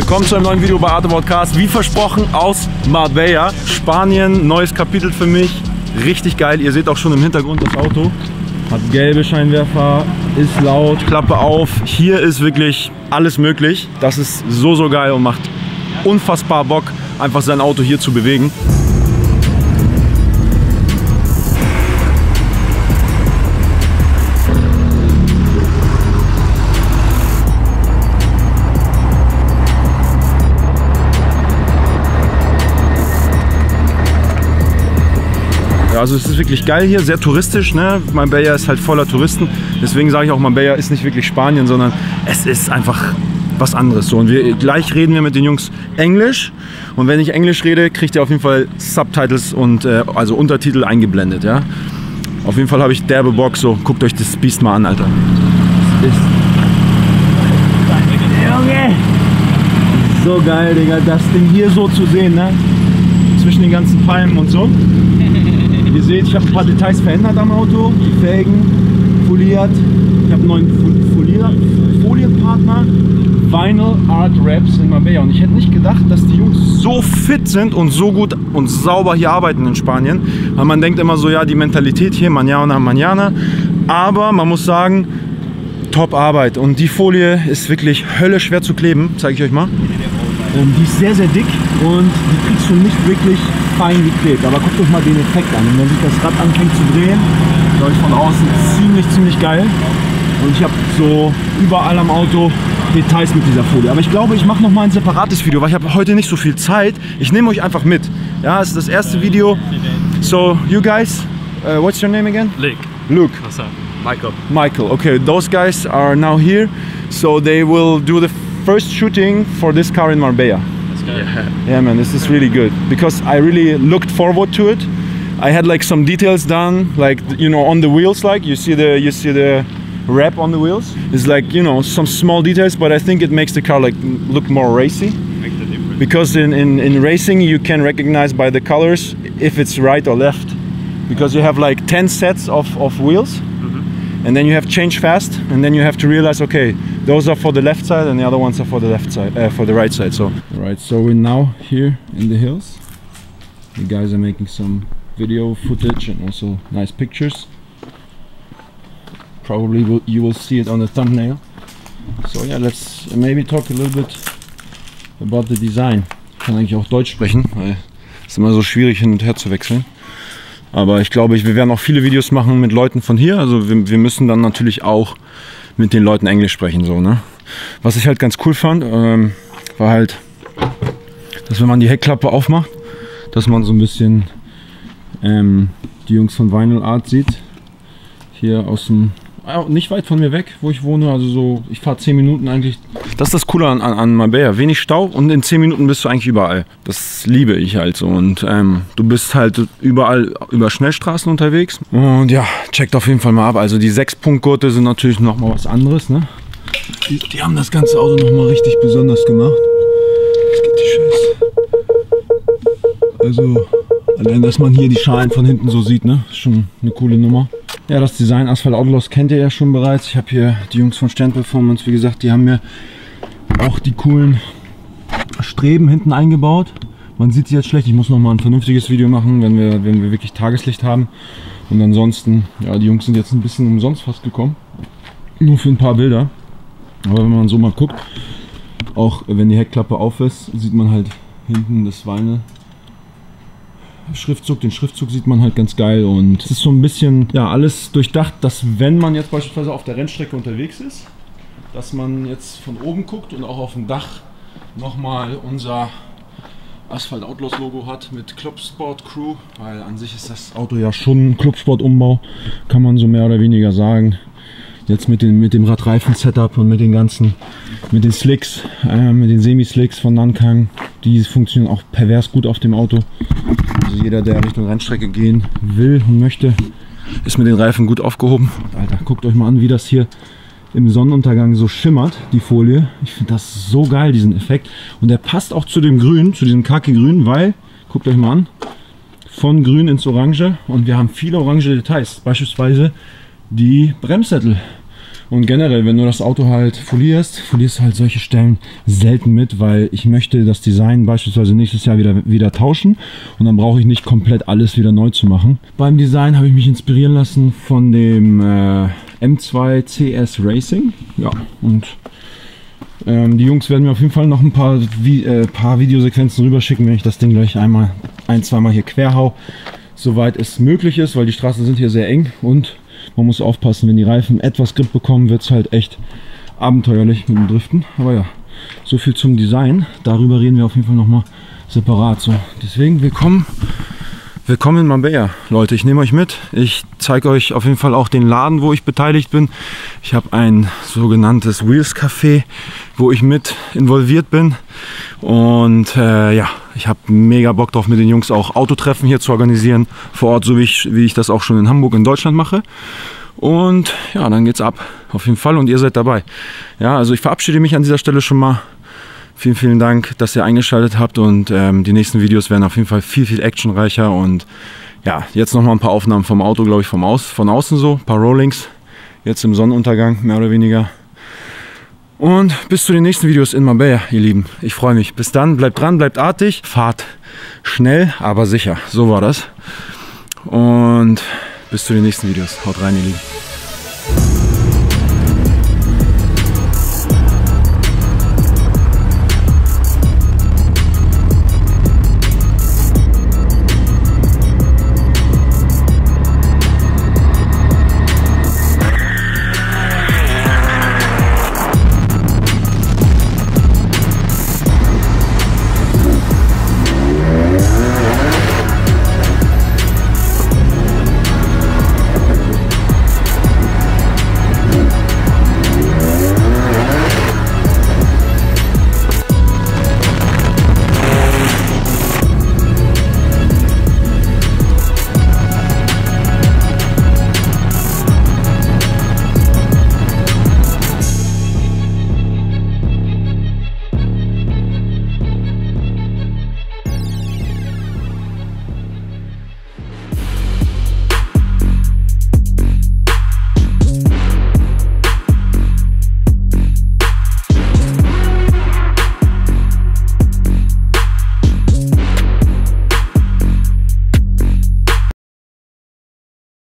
Willkommen zu einem neuen Video bei Art About Cars. Wie versprochen aus Marbella, Spanien. Neues Kapitel für mich. Richtig geil. Ihr seht auch schon im Hintergrund das Auto. Hat gelbe Scheinwerfer, ist laut, Klappe auf. Hier ist wirklich alles möglich. Das ist so geil und macht unfassbar Bock, einfach sein Auto hier zu bewegen. Also es ist wirklich geil hier, sehr touristisch, ne? Marbella ist halt voller Touristen, deswegen sage ich auch, Marbella ist nicht wirklich Spanien, sondern es ist einfach was anderes. So, und gleich reden wir mit den Jungs Englisch, und wenn ich Englisch rede, kriegt ihr auf jeden Fall Subtitles und also Untertitel eingeblendet, ja? Auf jeden Fall habe ich derbe Bock, so guckt euch das Biest mal an, Alter. Das ist so geil, Digga, das Ding hier so zu sehen, ne? Zwischen den ganzen Palmen und so. Ihr seht, ich habe ein paar Details verändert am Auto, die Felgen foliert, ich habe einen neuen Folienpartner, Vinyl Art Wraps in Marbella, und ich hätte nicht gedacht, dass die Jungs so fit sind und so gut und sauber hier arbeiten in Spanien, weil man denkt immer so, ja, die Mentalität hier, mañana, aber man muss sagen, top Arbeit, und die Folie ist wirklich höllisch schwer zu kleben, zeige ich euch mal. Die ist sehr dick und die kriegst du nicht wirklich fein geklebt. Aber guckt euch mal den Effekt an. Und wenn sich das Rad anfängt zu drehen, glaube ich von außen ziemlich geil. Und ich habe so überall am Auto Details mit dieser Folie. Aber ich glaube, ich mache noch mal ein separates Video, weil ich habe heute nicht so viel Zeit. Ich nehme euch einfach mit. Ja, es ist das erste Video. So, you guys, what's your name again? Luke. What's up? Michael. Okay, those guys are now here. So they will do the first shooting for this car in Marbella. Yeah man, this is really good because I really looked forward to it. I had like some details done, like, you know, on the wheels, like you see the wrap on the wheels. It's like, you know, some small details, but I think it makes the car like look more racy. Because in racing you can recognize by the colors if it's right or left, because you have like 10 sets of wheels. And then you have change fast, and then you have to realize, okay, those are for the left side and the other ones are for the left side, for the right side. So, alright, so we're now here in the hills. The guys are making some video footage and also nice pictures. Probably you will see it on the thumbnail. So yeah, let's maybe talk a little bit about the design. Ich kann eigentlich auch Deutsch sprechen, weil es ist immer so schwierig hin und her zu wechseln. Aber ich glaube, wir werden auch viele Videos machen mit Leuten von hier. Also wir müssen dann natürlich auch mit den Leuten Englisch sprechen. So, ne? Was ich halt ganz cool fand, war halt, dass wenn man die Heckklappe aufmacht, dass man so ein bisschen die Jungs von Vinyl Art sieht. Hier aus dem, nicht weit von mir weg, wo ich wohne. Also so, ich fahre 10 Minuten eigentlich. Das ist das Coole an Marbella. Wenig Stau und in 10 Minuten bist du eigentlich überall. Das liebe ich halt so. Und du bist halt überall über Schnellstraßen unterwegs. Und ja, checkt auf jeden Fall mal ab. Also die 6-Punkt-Gurte sind natürlich nochmal was anderes, ne? Die haben das ganze Auto nochmal richtig besonders gemacht. Jetzt geht die Scheiße. Also, allein, dass man hier die Schalen von hinten so sieht, ne? Ist schon eine coole Nummer. Ja, das Design Asphalt Outlaws kennt ihr ja schon bereits. Ich habe hier die Jungs von Stern Performance, wie gesagt, die haben mir auch die coolen Streben hinten eingebaut. Man sieht sie jetzt schlecht. Ich muss noch mal ein vernünftiges Video machen, wenn wir wirklich Tageslicht haben. Und ansonsten, ja, die Jungs sind jetzt ein bisschen umsonst fast gekommen. Nur für ein paar Bilder. Aber wenn man so mal guckt, auch wenn die Heckklappe auf ist, sieht man halt hinten das Vinyl Schriftzug, den Schriftzug sieht man halt ganz geil, und es ist so ein bisschen, ja, alles durchdacht, dass wenn man jetzt beispielsweise auf der Rennstrecke unterwegs ist, dass man jetzt von oben guckt und auch auf dem Dach nochmal unser Asphalt Outlaws Logo hat mit Clubsport Crew, weil an sich ist das Auto ja schon ein Clubsport Umbau, kann man so mehr oder weniger sagen. Jetzt mit dem Radreifen-Setup und mit den ganzen, mit den Slicks, mit den Semi-Slicks von Nankang, die funktionieren auch pervers gut auf dem Auto. Also jeder, der Richtung Rennstrecke gehen will und möchte, ist mit den Reifen gut aufgehoben. Alter, guckt euch mal an, wie das hier im Sonnenuntergang so schimmert, die Folie. Ich finde das so geil, diesen Effekt. Und der passt auch zu dem Grün, zu diesem Khaki-Grün, weil, guckt euch mal an, von Grün ins Orange, und wir haben viele orange Details. Beispielsweise die Bremssättel Und generell, wenn du das Auto halt folierst du halt solche Stellen selten mit, weil ich möchte das Design beispielsweise nächstes Jahr wieder tauschen und dann brauche ich nicht komplett alles wieder neu zu machen. Beim Design habe ich mich inspirieren lassen von dem M2 CS Racing. Ja, und die Jungs werden mir auf jeden Fall noch ein paar Videosequenzen rüberschicken, wenn ich das Ding gleich zweimal hier quer hau, soweit es möglich ist, weil die Straßen sind hier sehr eng und man muss aufpassen, wenn die Reifen etwas Grip bekommen, wird es halt echt abenteuerlich mit dem Driften. Aber ja, so viel zum Design. Darüber reden wir auf jeden Fall nochmal separat. So, deswegen willkommen in Marbella, Leute. Ich nehme euch mit. Ich zeige euch auf jeden Fall auch den Laden, wo ich beteiligt bin. Ich habe ein sogenanntes Wheels Café, wo ich mit involviert bin. Und ja, ich habe mega Bock drauf, mit den Jungs auch Autotreffen hier zu organisieren. Vor Ort, so wie ich das auch schon in Hamburg in Deutschland mache. Und ja, dann geht's ab. Auf jeden Fall. Und ihr seid dabei. Ja, also ich verabschiede mich an dieser Stelle schon mal. Vielen, vielen Dank, dass ihr eingeschaltet habt und die nächsten Videos werden auf jeden Fall viel actionreicher und ja, jetzt noch mal ein paar Aufnahmen vom Auto, glaube ich, von außen so, ein paar Rollings, jetzt im Sonnenuntergang, mehr oder weniger. Und bis zu den nächsten Videos in Marbella, ihr Lieben. Ich freue mich. Bis dann, bleibt dran, bleibt artig, fahrt schnell, aber sicher. So war das. Und bis zu den nächsten Videos. Haut rein, ihr Lieben.